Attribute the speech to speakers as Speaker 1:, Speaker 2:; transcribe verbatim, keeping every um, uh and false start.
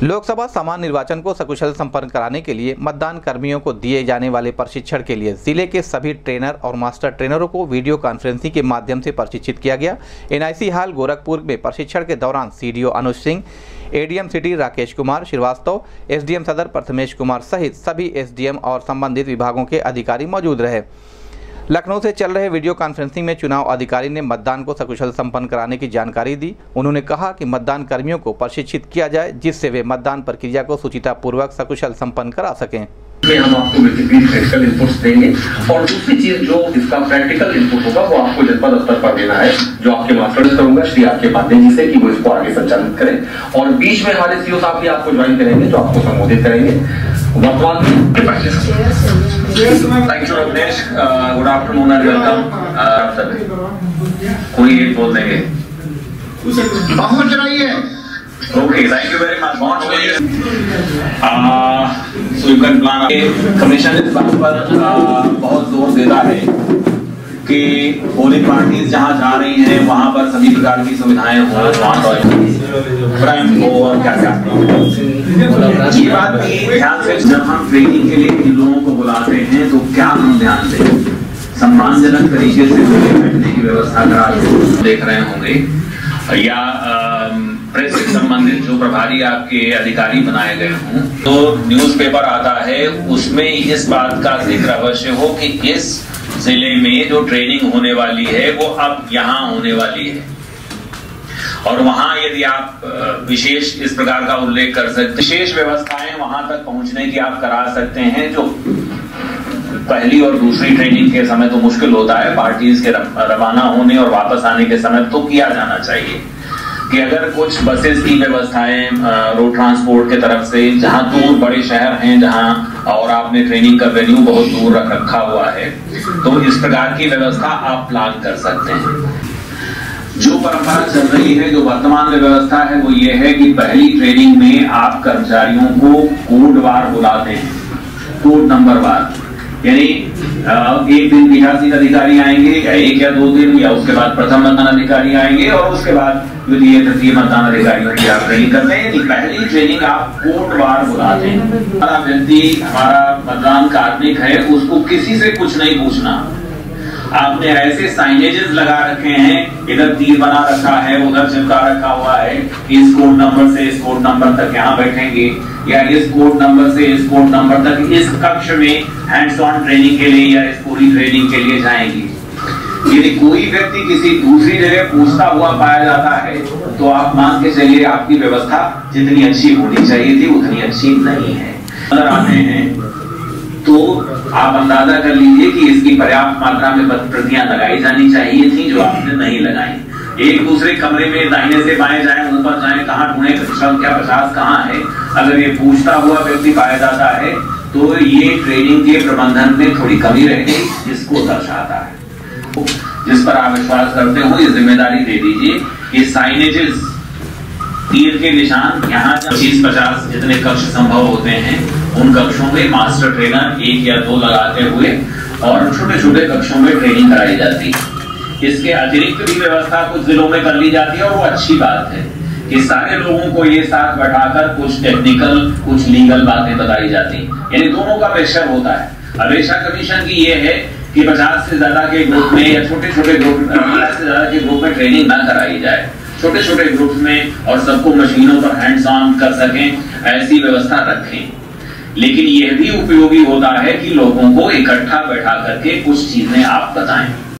Speaker 1: लोकसभा सामान्य निर्वाचन को सकुशल संपन्न कराने के लिए मतदान कर्मियों को दिए जाने वाले प्रशिक्षण के लिए जिले के सभी ट्रेनर और मास्टर ट्रेनरों को वीडियो कॉन्फ्रेंसिंग के माध्यम से प्रशिक्षित किया गया। एनआईसी हॉल गोरखपुर में प्रशिक्षण के दौरान CDO Anuj Singh, ADM city Rakesh Kumar Srivastava, SDM Sadar Prathamesh Kumar सहित सभी एसडीएम और संबंधित विभागों के अधिकारी मौजूद रहे। लखनऊ से चल रहे वीडियो कॉन्फ्रेंसिंग में चुनाव अधिकारी ने मतदान को सकुशल संपन्न कराने की जानकारी दी। उन्होंने कहा कि मतदान कर्मियों को प्रशिक्षित किया जाए जिससे वे मतदान प्रक्रिया को सुचितापूर्वक सकुशल संपन्न करा सकें।
Speaker 2: हम आपको बेसिकली प्रैक्टिकल इनपुट्स देंगे और दूसरी चीज जो इसका प्रैक्टिकल इनपुट होगा वो आपको जनपद स्तर पर देना है, जो आपके मास्टर करूंगा श्री आपके पांडे जी से कि वो इसको आगे संचालित करें। और बीच में हमारे सीओ साहब भी आपको ज्वाइन करेंगे जो आपको संबोधित करेंगे। वर्तमान में thank you Ramesh, good afternoon and welcome. कोई एक बोल देंगे
Speaker 3: पहुंच रही है।
Speaker 2: Okay, thank you very much. पहुंच गई है। So you can plan. Commission इस बात पर बहुत जोर देता है कि पोलिंग पार्टीज जहां जा रही हैं वहां पर सभी प्रकार की सुविधाएं हो, प्राइम हो और क्या क्या। ये बात की ध्यान से जब हम ट्रेनिंग के लिए इन लोगों को बुलाते हैं तो क्या हम ध्यान दें, सम्मानजनक तरीके से बैठने की व्यवस्था करा देख रहे होंगे या प्रेस से संबंधित जो प्रभारी आपके अधिकारी बनाए गए हों, तो न्यूज़पेपर आता है उसमें इस बात का जिक्र अवश्य हो कि इस जिले में जो ट्रेनिंग होने वाली है वो अब यहाँ होने वाली है। और वहां यदि आप विशेष इस प्रकार का उल्लेख कर सकते, विशेष व्यवस्थाएं वहां तक पहुंचने की आप करा सकते हैं जो पहली और दूसरी ट्रेनिंग के समय तो मुश्किल होता है, पार्टीज के रवाना होने और वापस आने के समय तो किया जाना चाहिए कि अगर कुछ बसेस की व्यवस्थाएं रोड ट्रांसपोर्ट के तरफ से जहां दूर बड़े शहर हैं जहां और आपने ट्रेनिंग का वेन्यू बहुत दूर रख रखा हुआ है तो इस प्रकार की व्यवस्था आप प्लान कर सकते हैं। जो परंपरा चल रही है, जो वर्तमान में व्यवस्था है वो ये है कि पहली ट्रेनिंग में आप कर्मचारियों को कोड वार बुलाते हैं, कोड नंबर वार, यानी एक दिन पीठासीन अधिकारी आएंगे या एक या दो दिन, या उसके बाद प्रथम मतदान अधिकारी आएंगे और उसके बाद द्वितीय तृतीय मतदान अधिकारियों की आप ट्रेनिंग करते हैं। पहली ट्रेनिंग आप कोड वार बुलाते हैं। हमारा व्यक्ति, हमारा मतदान कार्मिक है, उसको किसी से कुछ नहीं पूछना। आपने ऐसे साइनेजेस लगा रखे हैं, इधर तीर बना रखा है, उधर चिपका रखा हुआ है, इस कोड नंबर से इस कोड नंबर तक यहाँ बैठेंगे या इस कोड नंबर से इस कोड नंबर तक इस कक्ष में हैंड्स ऑन ट्रेनिंग के लिए या इस पूरी ट्रेनिंग के लिए जाएंगे। यदि कोई व्यक्ति किसी दूसरी जगह पूछता हुआ पाया जाता है तो आप मान के चलिए आपकी व्यवस्था जितनी अच्छी होनी चाहिए थी उतनी अच्छी नहीं है। अगर आते हैं तो आप अंदाजा कर लीजिए कि इसकी पर्याप्त मात्रा में प्रतियां लगाई जानी चाहिए थी जो आपने नहीं लगाई। एक दूसरे कमरे में दाहिने से बाएं जाएं, ऊपर जाएं, कहाँ ढूंढे संख्या पचास कहाँ है, अगर ये पूछता हुआ व्यक्ति पाया जाता है तो ये ट्रेनिंग के प्रबंधन में थोड़ी कमी रह गई, इसको दर्शाता है। जिस पर आप विश्वास करते हो ये जिम्मेदारी दे दीजिए कि साइनेजेस, तीर के निशान यहाँ पच्चीस पचास जितने कक्ष संभव होते हैं उन कक्षों में मास्टर ट्रेनर एक या दो लगाते हुए और छोटे छोटे कक्षों में ट्रेनिंग कराई जाती है। इसके अतिरिक्त भी व्यवस्था कुछ जिलों में कर ली जाती है और वो अच्छी बात है कि सारे लोगों को ये साथ बैठाकर कुछ टेक्निकल कुछ लीगल बातें बताई जाती हैं, यानी दोनों का प्रेशर होता है। अपेक्षा कमीशन की ये है कि पचास से ज्यादा के ग्रुप में या छोटे छोटे ग्रुप पचास से ज्यादा के ग्रुप में ट्रेनिंग ना कराई जाए, छोटे छोटे ग्रुप में और सबको मशीनों पर हैंड्स ऑन कर सकें ऐसी व्यवस्था रखें। लेकिन यह भी उपयोगी होता है कि लोगों को इकट्ठा बैठा करके कुछ चीजें आप बताएं।